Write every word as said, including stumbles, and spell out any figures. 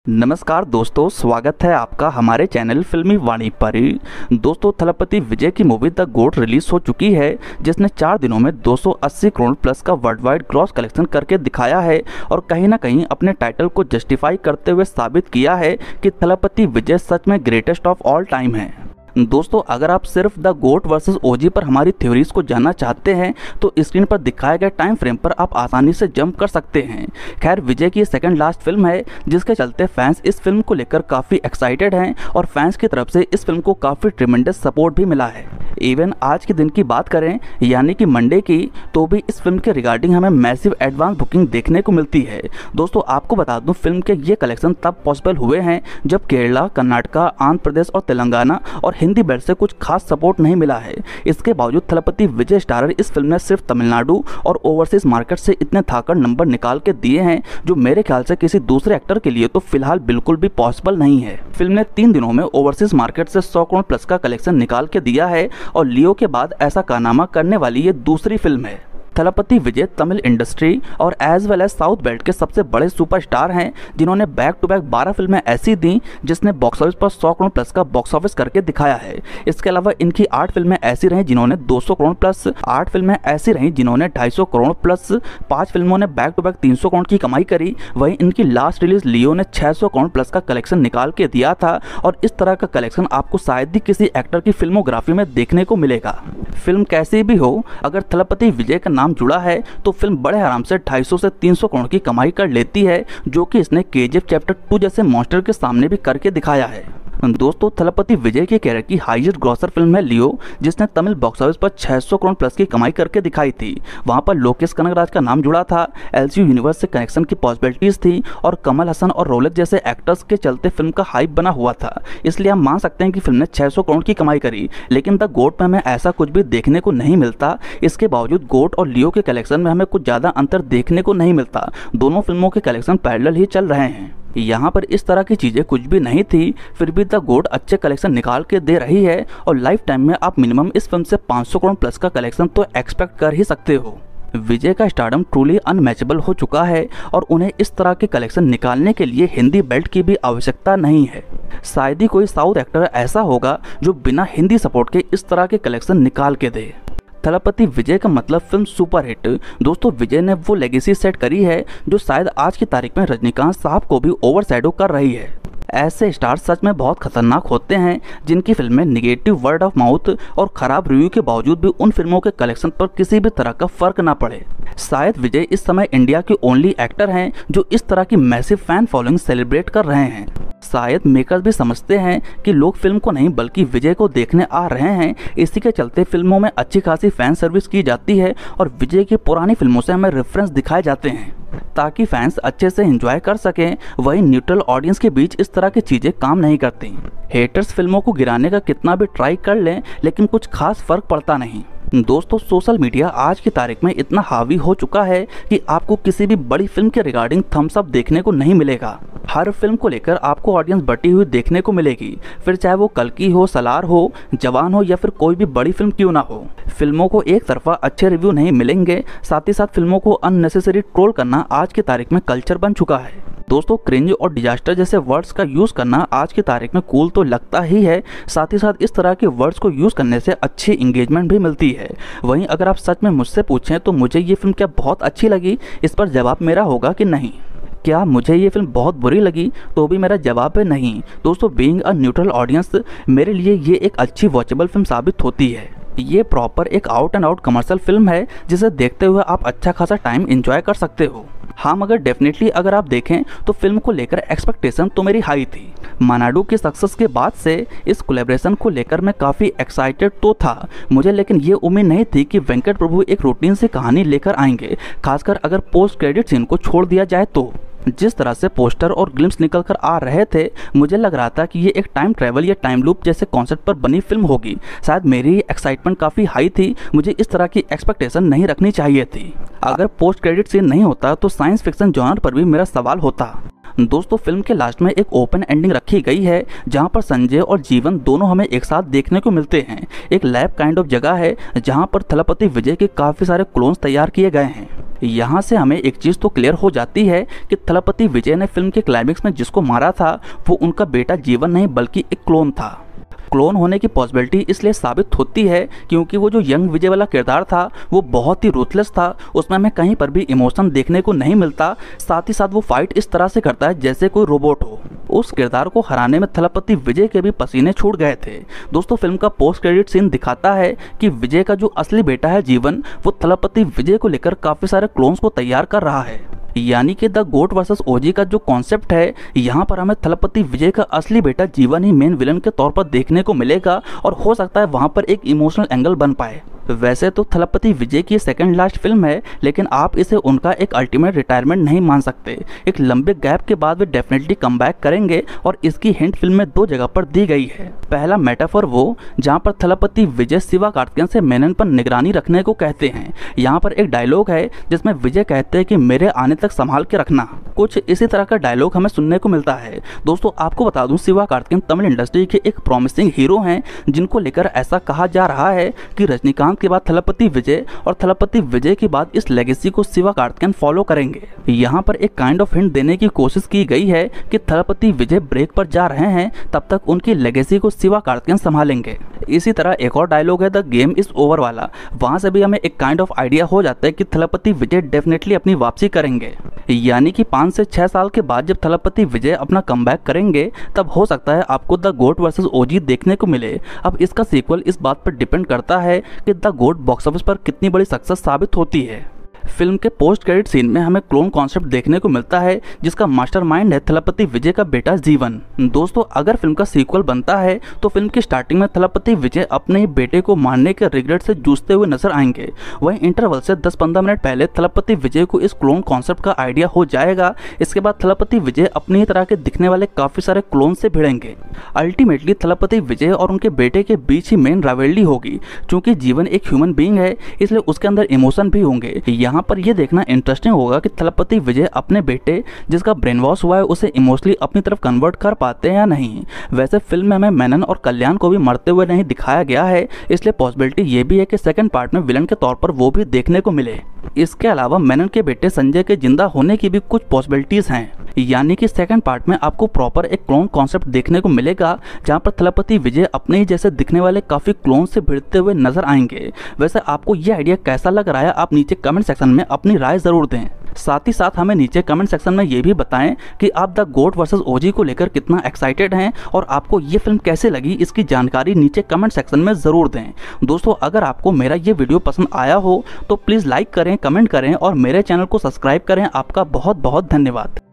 नमस्कार दोस्तों, स्वागत है आपका हमारे चैनल फिल्मी वाणी पर। दोस्तों, थलपति विजय की मूवी द गोट रिलीज हो चुकी है, जिसने चार दिनों में दो सौ अस्सी करोड़ प्लस का वर्ल्ड वाइड ग्रॉस कलेक्शन करके दिखाया है और कहीं ना कहीं अपने टाइटल को जस्टिफाई करते हुए साबित किया है कि थलपति विजय सच में ग्रेटेस्ट ऑफ ऑल टाइम है। दोस्तों, अगर आप सिर्फ द गोट वर्सेस ओजी पर हमारी थ्योरीज को जानना चाहते हैं तो स्क्रीन पर दिखाए गए टाइम फ्रेम पर आप आसानी से जंप कर सकते हैं। खैर, विजय की सेकंड लास्ट फिल्म है, जिसके चलते फैंस इस फिल्म को लेकर काफ़ी एक्साइटेड हैं और फैंस की तरफ से इस फिल्म को काफ़ी ट्रिमेंडस सपोर्ट भी मिला है। इवन आज के दिन की बात करें यानी कि मंडे की, तो भी इस फिल्म के रिगार्डिंग हमें मैसिव एडवांस बुकिंग देखने को मिलती है। दोस्तों, आपको बता दूं, फिल्म के ये कलेक्शन तब पॉसिबल हुए हैं जब केरला, कर्नाटका, आंध्र प्रदेश और तेलंगाना और हिंदी बेल्ट से कुछ खास सपोर्ट नहीं मिला है। इसके बावजूद थलपति विजय स्टारर इस फिल्म ने सिर्फ तमिलनाडु और ओवरसीज मार्केट से इतने थाकड़ नंबर निकाल के दिए हैं, जो मेरे ख्याल से किसी दूसरे एक्टर के लिए तो फिलहाल बिल्कुल भी पॉसिबल नहीं है। फिल्म ने तीन दिनों में ओवरसीज मार्केट से सौ करोड़ प्लस का कलेक्शन निकाल के दिया है और लियो के बाद ऐसा कारनामा करने वाली ये दूसरी फिल्म है। थलपति विजय तमिल इंडस्ट्री और as well as south belt के सबसे बड़े सुपरस्टार हैं, जिन्होंने बैक टू बैक बारह फिल्में ऐसी दी जिसने बॉक्स ऑफिस पर सौ करोड़ प्लस का बॉक्स ऑफिस करके दिखाया है। इसके अलावा इनकी आठ फिल्में ऐसी रहीं जिन्होंने दो सौ करोड़ प्लस, आठ फिल्में ऐसी रहीं जिन्होंने ढाई सौ करोड़ प्लस, पांच फिल्मों ने बैक टू बैक तीन सौ करोड़ की कमाई करी। वहीं इनकी लास्ट रिलीज लियो ने छह सौ करोड़ प्लस का कलेक्शन निकाल के दिया था और इस तरह का कलेक्शन आपको शायद ही किसी एक्टर की फिल्मोग्राफी में देखने को मिलेगा। फिल्म कैसी भी हो, अगर थलपति विजय का नाम जुड़ा है तो फिल्म बड़े आराम से ढाई सौ से तीन सौ करोड़ की कमाई कर लेती है, जो कि इसने केजीएफ चैप्टर टू जैसे मॉन्स्टर के सामने भी करके दिखाया है। दोस्तों, थलपति विजय के कैरियर की हाईएस्ट ग्रॉसर फिल्म है लियो, जिसने तमिल बॉक्स ऑफिस पर छह सौ करोड़ प्लस की कमाई करके दिखाई थी। वहां पर लोकेश कनगराज का नाम जुड़ा था, एलसीयू यूनिवर्स से कनेक्शन की पॉसिबिलिटीज थी और कमल हसन और रोलेट जैसे एक्टर्स के चलते फिल्म का हाइप बना हुआ था। इसलिए हम मान सकते हैं कि फिल्म ने छह सौ करोड़ की कमाई करी, लेकिन द गोट में हमें ऐसा कुछ भी देखने को नहीं मिलता। इसके बावजूद गोट और लियो के कलेक्शन में हमें कुछ ज़्यादा अंतर देखने को नहीं मिलता। दोनों फिल्मों के कलेक्शन पैरेलल ही चल रहे हैं। यहाँ पर इस तरह की चीज़ें कुछ भी नहीं थी, फिर भी द गोट अच्छे कलेक्शन निकाल के दे रही है और लाइफ टाइम में आप मिनिमम इस फिल्म से पाँच सौ करोड़ प्लस का कलेक्शन तो एक्सपेक्ट कर ही सकते हो। विजय का स्टारडम ट्रूली अनमैचेबल हो चुका है और उन्हें इस तरह के कलेक्शन निकालने के लिए हिंदी बेल्ट की भी आवश्यकता नहीं है। शायद ही कोई साउथ एक्टर ऐसा होगा जो बिना हिंदी सपोर्ट के इस तरह के कलेक्शन निकाल के दे। थलपति विजय का मतलब फिल्म सुपरहिट। दोस्तों, विजय ने वो लेगेसी सेट करी है जो शायद आज की तारीख में रजनीकांत साहब को भी ओवरशैडो कर रही है। ऐसे स्टार सच में बहुत खतरनाक होते हैं, जिनकी फिल्में निगेटिव वर्ड ऑफ माउथ और खराब रिव्यू के बावजूद भी उन फिल्मों के कलेक्शन पर किसी भी तरह का फर्क ना पड़े। शायद विजय इस समय इंडिया के ओनली एक्टर हैं जो इस तरह की मैसिव फैन फॉलोइंग सेलिब्रेट कर रहे हैं। शायद मेकर्स भी समझते हैं कि लोग फिल्म को नहीं बल्कि विजय को देखने आ रहे हैं, इसी के चलते फिल्मों में अच्छी खासी फैन सर्विस की जाती है और विजय की पुरानी फिल्मों से हमें रेफरेंस दिखाए जाते हैं ताकि फैंस अच्छे से एंजॉय कर सकें। वहीं न्यूट्रल ऑडियंस के बीच इस तरह की चीजें काम नहीं करती। हेटर्स फिल्मों को गिराने का कितना भी ट्राई कर लें, लेकिन कुछ खास फर्क पड़ता नहीं। दोस्तों, सोशल मीडिया आज की तारीख में इतना हावी हो चुका है कि आपको किसी भी बड़ी फिल्म के रिगार्डिंग थम्स अप देखने को नहीं मिलेगा। हर फिल्म को लेकर आपको ऑडियंस बटी हुई देखने को मिलेगी, फिर चाहे वो कल्कि हो, सलार हो, जवान हो या फिर कोई भी बड़ी फिल्म क्यों ना हो। फिल्मों को एक तरफा अच्छे रिव्यू नहीं मिलेंगे, साथ ही साथ फिल्मों को अननेसेसरी ट्रोल करना आज की तारीख में कल्चर बन चुका है। दोस्तों, क्रिंज और डिजास्टर जैसे वर्ड्स का यूज करना आज की तारीख में कूल तो लगता ही है, साथ ही साथ इस तरह के वर्ड्स को यूज करने से अच्छी इंगेजमेंट भी मिलती है। वहीं अगर आप सच में मुझसे पूछें तो मुझे ये फिल्म क्या बहुत अच्छी लगी, इस पर जवाब मेरा होगा कि नहीं। क्या मुझे ये फिल्म बहुत बुरी लगी, तो भी मेरा जवाब है नहीं। दोस्तों, बीइंग अ न्यूट्रल ऑडियंस मेरे लिए ये एक अच्छी वॉचेबल फिल्म साबित होती है। ये प्रॉपर एक out and out commercial film है, जिसे देखते हुए आप अच्छा खासा टाइम एंजॉय कर सकते हो। हाँ, मगर डेफिनेटली अगर आप देखें तो फिल्म को लेकर एक्सपेक्टेशन तो मेरी हाई थी। मनाडू की सक्सेस के बाद से इस कोलैबोरेशन को लेकर मैं काफ़ी एक्साइटेड तो था मुझे, लेकिन ये उम्मीद नहीं थी कि वेंकट प्रभु एक रूटीन से कहानी लेकर आएंगे, खासकर अगर पोस्ट क्रेडिट सीन को छोड़ दिया जाए तो। जिस तरह से पोस्टर और ग्लिम्स निकल कर आ रहे थे, मुझे लग रहा था कि ये एक टाइम ट्रैवल या टाइम लूप जैसे कॉन्सेप्ट पर बनी फिल्म होगी। शायद मेरी एक्साइटमेंट काफ़ी हाई थी, मुझे इस तरह की एक्सपेक्टेशन नहीं रखनी चाहिए थी। अगर पोस्ट क्रेडिट सीन नहीं होता तो साइंस फिक्शन जॉनर पर भी मेरा सवाल होता। दोस्तों फिल्म के लास्ट में एक ओपन एंडिंग रखी गई है जहां पर संजय और जीवन दोनों हमें एक साथ देखने को मिलते हैं। एक लैब काइंड ऑफ जगह है जहां पर थलपति विजय के काफ़ी सारे क्लोन्स तैयार किए गए हैं। यहाँ से हमें एक चीज़ तो क्लियर हो जाती है कि थलपति विजय ने फिल्म के क्लाइमेक्स में जिसको मारा था वो उनका बेटा जीवन नहीं बल्कि एक क्लोन था। क्लोन होने की पॉसिबिलिटी इसलिए साबित होती है क्योंकि वो जो यंग विजय वाला किरदार था वो बहुत ही रूथलेस था, उसमें हमें कहीं पर भी इमोशन देखने को नहीं मिलता। साथ ही साथ वो फाइट इस तरह से करता है जैसे कोई रोबोट हो। उस किरदार को हराने में थलपति विजय के भी पसीने छूट गए थे। दोस्तों फिल्म का पोस्ट क्रेडिट सीन दिखाता है कि विजय का जो असली बेटा है जीवन, वो थलपति विजय को लेकर काफ़ी सारे क्लोन्स को तैयार कर रहा है। यानी कि द गोट वर्सेस ओजी का जो कॉन्सेप्ट है, यहाँ पर हमें थलपति विजय का असली बेटा जीवन ही मेन विलन के तौर पर देखने को मिलेगा और हो सकता है वहाँ पर एक इमोशनल एंगल बन पाए। वैसे तो थलपति विजय की सेकंड लास्ट फिल्म है, लेकिन आप इसे उनका एक अल्टीमेट रिटायरमेंट नहीं मान सकते। एक लंबे गैप के बाद वे डेफिनेटली कम बैक करेंगे और इसकी हिंट फिल्म में दो जगह पर दी गई है। पहला मेटाफर वो जहाँ पर थलपति विजय शिवा कार्तिकेयन से मेनन पर निगरानी रखने को कहते हैं। यहाँ पर एक डायलॉग है जिसमें विजय कहते हैं कि मेरे आने तक संभाल के रखना। कुछ इसी तरह का डायलॉग हमें सुनने को मिलता है। दोस्तों आपको बता दूं, शिवा कार्तिकेयन तमिल इंडस्ट्री के एक प्रॉमिसिंग हीरो हैं जिनको लेकर ऐसा कहा जा रहा है कि रजनीकांत के बाद थलपति विजय और थलपति विजय के बाद इस लेगेसी को शिवा कार्तिकेयन फॉलो करेंगे। यहाँ पर एक काइंड ऑफ हिंट देने की कोशिश की गई है कि थलपति विजय ब्रेक पर जा रहे हैं, तब तक उनकी लेगेसी को शिवा कार्तिकेयन संभालेंगे। इसी तरह एक और डायलॉग है द गेम इज ओवर वाला, वहां से भी हमें एक काइंड ऑफ आइडिया हो जाता है कि थलपति विजय डेफिनेटली अपनी वापसी करेंगे। यानी कि पाँच से छह साल के बाद जब थलपति विजय अपना कमबैक करेंगे तब हो सकता है आपको द गोट वर्सेस ओजी देखने को मिले। अब इसका सीक्वल इस बात पर डिपेंड करता है कि द गोट बॉक्स ऑफिस पर कितनी बड़ी सक्सेस साबित होती है। फिल्म के पोस्ट क्रेडिट सीन में हमें क्लोन कॉन्सेप्ट देखने को मिलता है जिसका मास्टरमाइंड है थलपति विजय का बेटा जीवन। दोस्तों अगर फिल्म का सीक्वल बनता है तो फिल्म की स्टार्टिंग में थलपति विजय अपने बेटे को मारने के रिग्रेट से जूझते हुए नजर आएंगे। वहीं इंटरवल से दस पंद्रह मिनट पहले थलपति विजय को इस क्लोन कॉन्सेप्ट का आइडिया हो जाएगा। इसके बाद थलपति विजय अपनी ही तरह के दिखने वाले काफी सारे क्लोन से भिड़ेंगे। अल्टीमेटली थलपति विजय और उनके बेटे के बीच ही मेन राइवलरी होगी। चूंकि जीवन एक ह्यूमन बीइंग है इसलिए उसके अंदर इमोशन भी होंगे। यहाँ पर यह देखना इंटरेस्टिंग होगा कि थलपति विजय अपने बेटे जिसका ब्रेन वॉश हुआ है उसे इमोशनली अपनी तरफ कन्वर्ट कर पाते हैं या नहीं। वैसे फिल्म में हमें मेनन और कल्याण को भी मरते हुए नहीं दिखाया गया है, इसलिए पॉसिबिलिटी ये भी है कि सेकंड पार्ट में विलन के तौर पर वो भी देखने को मिले। इसके अलावा मेनन के बेटे संजय के जिंदा होने की भी कुछ पॉसिबिलिटीज हैं। यानी कि सेकंड पार्ट में आपको प्रॉपर एक क्लोन कॉन्सेप्ट देखने को मिलेगा जहां पर थलपति विजय अपने ही जैसे दिखने वाले काफी क्लोन से भिड़ते हुए नजर आएंगे। वैसे आपको यह आइडिया कैसा लग रहा है आप नीचे कमेंट सेक्शन में अपनी राय जरूर दें। साथ ही साथ हमें नीचे कमेंट सेक्शन में ये भी बताएं कि आप द गोट वर्सेस ओजी को लेकर कितना एक्साइटेड हैं और आपको ये फिल्म कैसे लगी, इसकी जानकारी नीचे कमेंट सेक्शन में ज़रूर दें। दोस्तों अगर आपको मेरा ये वीडियो पसंद आया हो तो प्लीज़ लाइक करें, कमेंट करें और मेरे चैनल को सब्सक्राइब करें। आपका बहुत बहुत धन्यवाद।